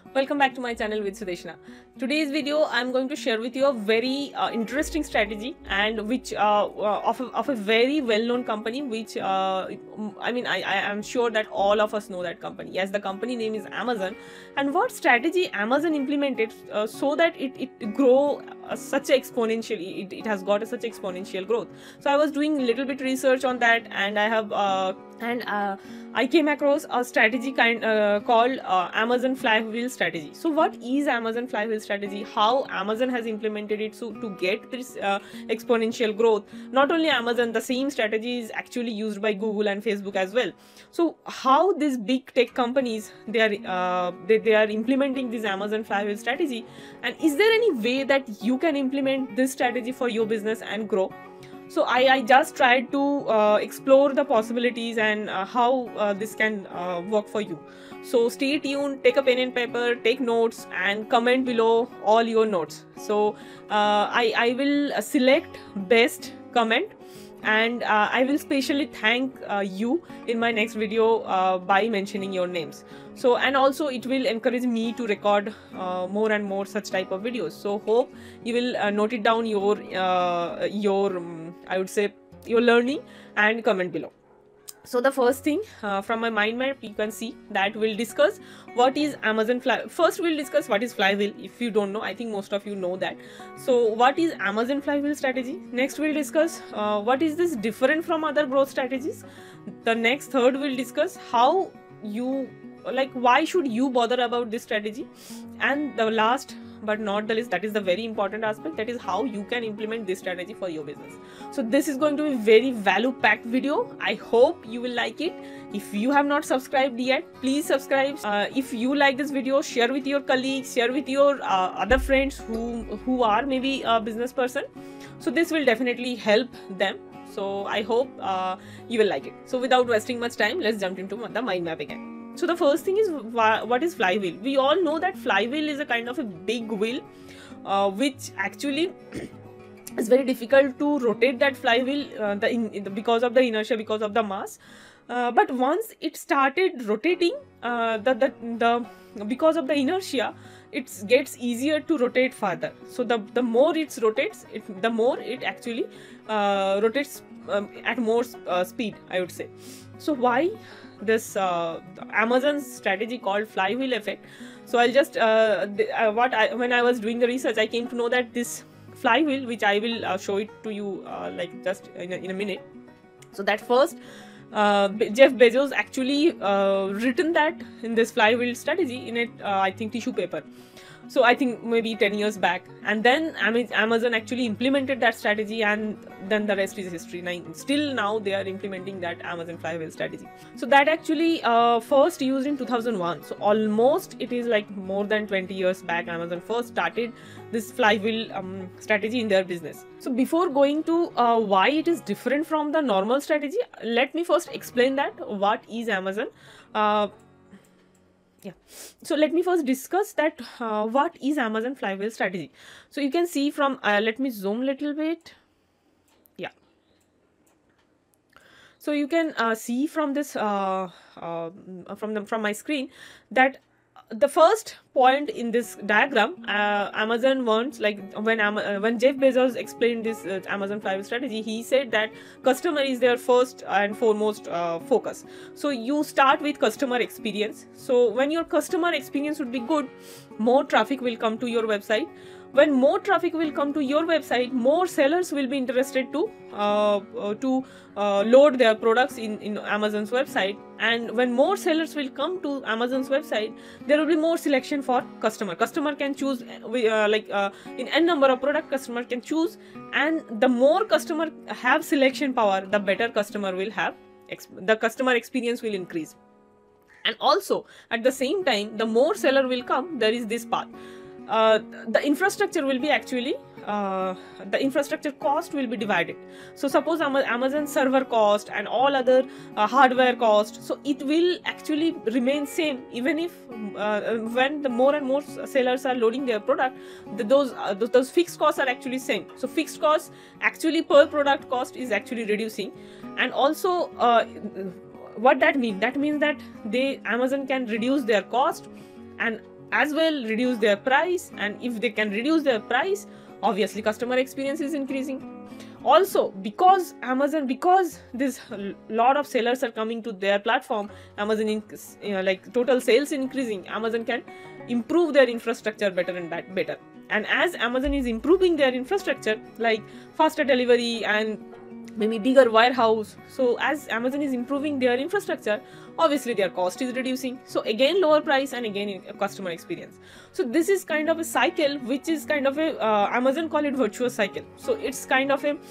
Welcome back to my channel with Sudeshna. Today's video I'm going to share with you a very interesting strategy and which of a very well-known company which I am sure that all of us know that company. Yes, the company name is Amazon, and what strategy Amazon implemented so that it grow such exponential, it has got such exponential growth. So I was doing a little bit research on that, and I came across a strategy called Amazon Flywheel strategy. So what is Amazon Flywheel strategy? How Amazon has implemented it so to get this exponential growth? Not only Amazon, the same strategy is actually used by Google and Facebook as well. So how these big tech companies they are implementing this Amazon Flywheel strategy, and is there any way that you can implement this strategy for your business and grow? So I just tried to explore the possibilities and how this can work for you. So stay tuned, take a pen and paper, take notes, and comment below all your notes. So I will select best comment, and I will specially thank you in my next video by mentioning your names. So, and also it will encourage me to record more and more such type of videos. So hope you will note it down your I would say your learning and comment below. So the first thing from my mind map, you can see that we'll discuss what is Amazon Flywheel. First we'll discuss what is Flywheel. If you don't know, I think most of you know that. So what is Amazon Flywheel strategy? Next we'll discuss what is this different from other growth strategies. The next third we'll discuss how you, like, why should you bother about this strategy. And the last but not the least, that is the very important aspect, that is how you can implement this strategy for your business. So this is going to be very value packed video. I hope you will like it. If you have not subscribed yet, please subscribe. If you like this video, share with your colleagues, share with your other friends who are maybe a business person. So this will definitely help them. So I hope you will like it. So without wasting much time, let's jump into the mind map again. So the first thing is, what is flywheel? We all know that flywheel is a kind of a big wheel which actually is very difficult to rotate that flywheel because of the inertia, because of the mass. But once it started rotating, because of the inertia, it gets easier to rotate further. So the more it rotates, the more it actually rotates at more speed, I would say. So why this Amazon strategy called flywheel effect? So I'll just when I was doing the research, I came to know that this flywheel, which I will show it to you like just in a minute. So that first Jeff Bezos actually written that in this flywheel strategy in it, I think tissue paper. So I think maybe 10 years back, and then Amazon actually implemented that strategy, and then the rest is history. Still now they are implementing that Amazon Flywheel strategy. So that actually first used in 2001. So almost it is like more than 20 years back Amazon first started this flywheel strategy in their business. So before going to why it is different from the normal strategy, let me first explain that what is Amazon. So let me first discuss that what is Amazon Flywheel strategy. So you can see from let me zoom a little bit. Yeah. So you can see from this from my screen that the first point in this diagram, Amazon wants, like when Jeff Bezos explained this Amazon Flywheel strategy, he said that customer is their first and foremost focus. So you start with customer experience. So when your customer experience would be good, more traffic will come to your website. When more traffic will come to your website, more sellers will be interested to load their products in Amazon's website. And when more sellers will come to Amazon's website, there will be more selection for customer. Customer can choose in n number of product customer can choose, and the more customer have selection power, the better customer will have. The customer experience will increase. And also at the same time, the more seller will come, there is this path. The infrastructure will be actually the infrastructure cost will be divided. So suppose Amazon server cost and all other hardware cost, so it will actually remain same even if when the more and more sellers are loading their product, those fixed costs are actually same. So fixed costs actually per product cost is actually reducing. And also what that means? That means that Amazon can reduce their cost, and as well reduce their price, and if they can reduce their price, obviously customer experience is increasing. Also, because this lot of sellers are coming to their platform, Amazon like total sales increasing, Amazon can improve their infrastructure better and better. And as Amazon is improving their infrastructure, like faster delivery and maybe bigger warehouse, so as Amazon is improving their infrastructure, obviously their cost is reducing, so again lower price and again customer experience. So this is kind of a cycle, which is kind of a Amazon call it virtuous cycle. So it's kind of a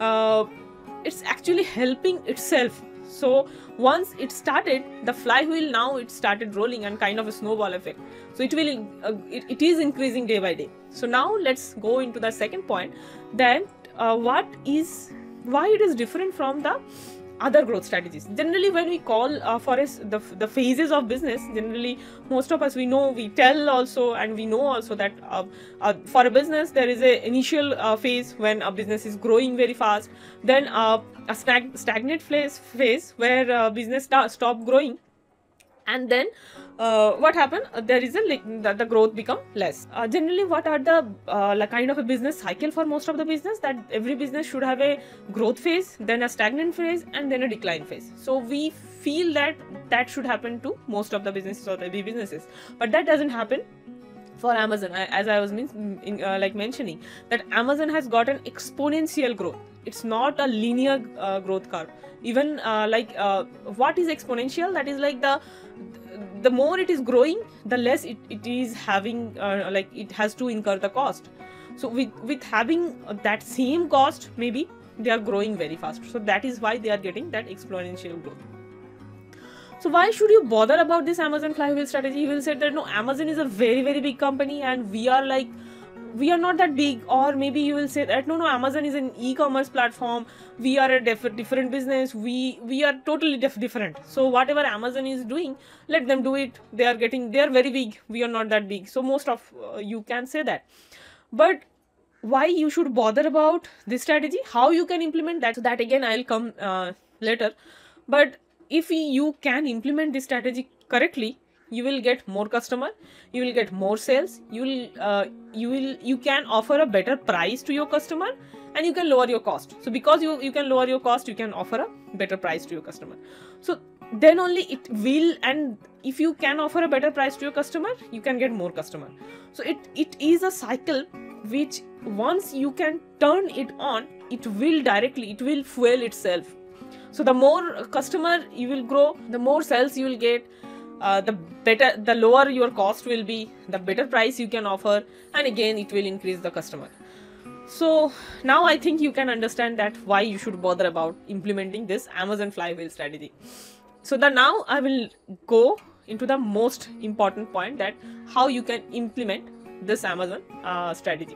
it's actually helping itself. So once it started, the flywheel, now it started rolling and kind of a snowball effect. So it will it is increasing day by day. So now let's go into the second point, that why it is different from the other growth strategies. Generally, when we call for the phases of business, generally most of us, we tell also, and we know also that for a business there is a initial phase when a business is growing very fast, then a stagnant phase where business stop growing, and then what happened, there is the growth become less. Generally, what are the kind of a business cycle for most of the business, that every business should have a growth phase, then a stagnant phase, and then a decline phase. So we feel that should happen to most of the businesses or every businesses, but that doesn't happen for Amazon. As I was mentioning, that Amazon has got an exponential growth. It's not a linear growth curve. Even what is exponential? That is like the more it is growing, the less it is having it has to incur the cost. So with having that same cost, maybe they are growing very fast. So that is why they are getting that exponential growth. So why should you bother about this Amazon flywheel strategy? You will say that no, Amazon is a very, very big company and we are not that big. Or maybe you will say that no, Amazon is an e-commerce platform, we are a different business, we are totally different. So whatever Amazon is doing, let them do it. They are very big, we are not that big. So most of you can say that. But why you should bother about this strategy, how you can implement that, so that again I'll come later. But if you can implement this strategy correctly, you will get more customer, you will get more sales, you can offer a better price to your customer, and you can lower your cost. So because you can lower your cost, you can offer a better price to your customer. So then only it will, and if you can offer a better price to your customer, you can get more customer. So it is a cycle which once you can turn it on, it will fuel itself. So the more customer you will grow, the more sales you will get, the lower your cost will be, the better price you can offer, and again it will increase the customer. So now I think you can understand that why you should bother about implementing this Amazon flywheel strategy. So now I will go into the most important point, that how you can implement this Amazon strategy.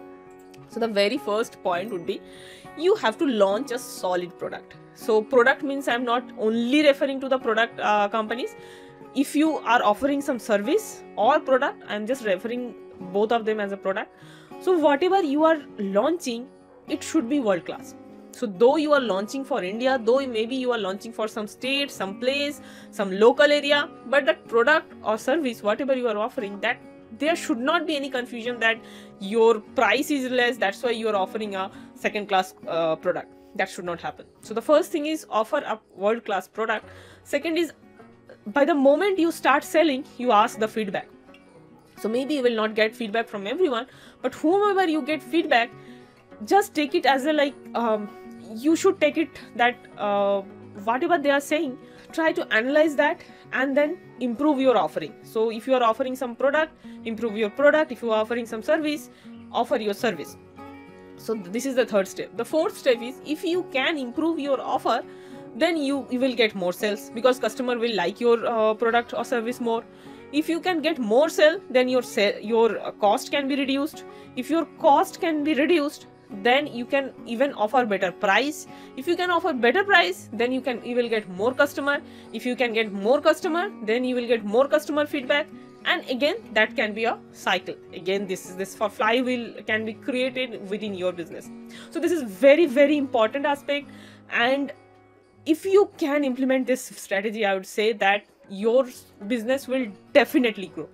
So the very first point would be, you have to launch a solid product. So product means I'm not only referring to the product companies. If you are offering some service or product, I'm just referring both of them as a product. So whatever you are launching, it should be world class. So though you are launching for India, though maybe you are launching for some state, some place, some local area, but that product or service, whatever you are offering, that there should not be any confusion that your price is less, that's why you are offering a second class product. That should not happen. So the first thing is offer a world class product. Second is, by the moment you start selling, you ask the feedback. So maybe you will not get feedback from everyone, but whomever you get feedback, just take it as a you should take it that whatever they are saying, try to analyze that and then improve your offering. So if you are offering some product, improve your product. If you are offering some service, offer your service. So this is the third step. The fourth step is, if you can improve your offer, then you will get more sales, because customer will like your product or service more. If you can get more sale, then your cost can be reduced. If your cost can be reduced, then you can even offer better price. If you can offer better price, then you will get more customer. If you can get more customer, then you will get more customer feedback, and again that can be a cycle. Again, this for flywheel can be created within your business. So this is very, very important aspect, and if you can implement this strategy, I would say that your business will definitely grow.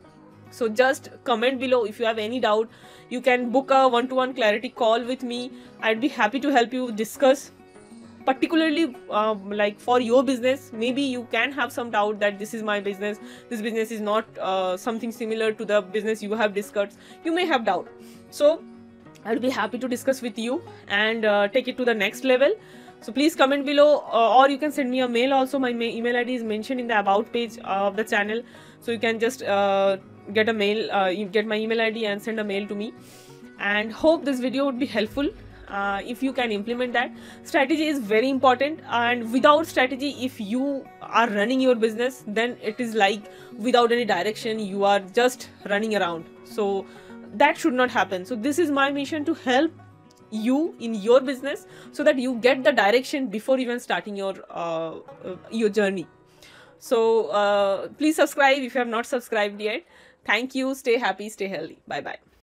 So just comment below if you have any doubt. You can book a one-to-one clarity call with me. I'd be happy to help you discuss, particularly like for your business. Maybe you can have some doubt that this is my business, this business is not something similar to the business you have discussed. You may have doubt, so I'll be happy to discuss with you and take it to the next level. So please comment below, or you can send me a mail also. My email ID is mentioned in the about page of the channel, so you can just get a mail, you get my email ID and send a mail to me. And hope this video would be helpful. If you can implement that, strategy is very important, and without strategy, if you are running your business, then it is like without any direction, you are just running around. So that should not happen. So this is my mission, to help you in your business so that you get the direction before even starting your journey. So please subscribe if you have not subscribed yet. Thank you. Stay happy, stay healthy. Bye bye.